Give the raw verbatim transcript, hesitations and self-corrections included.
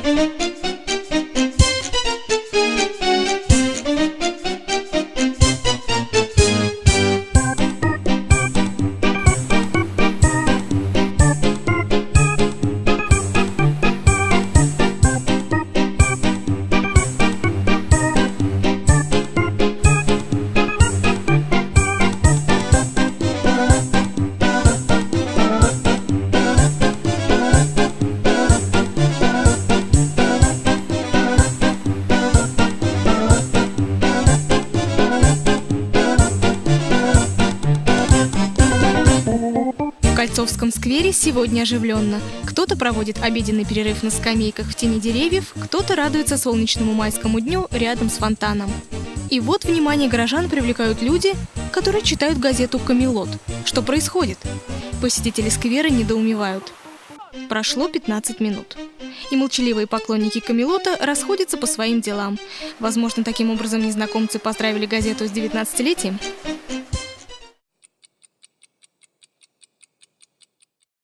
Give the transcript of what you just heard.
В Кольцовском сквере сегодня оживленно. Кто-то проводит обеденный перерыв на скамейках в тени деревьев, кто-то радуется солнечному майскому дню рядом с фонтаном. И вот внимание горожан привлекают люди, которые читают газету «Камелот». Что происходит? Посетители сквера недоумевают. Прошло пятнадцать минут. И молчаливые поклонники «Камелота» расходятся по своим делам. Возможно, таким образом незнакомцы поздравили газету с девятнадцатилетием.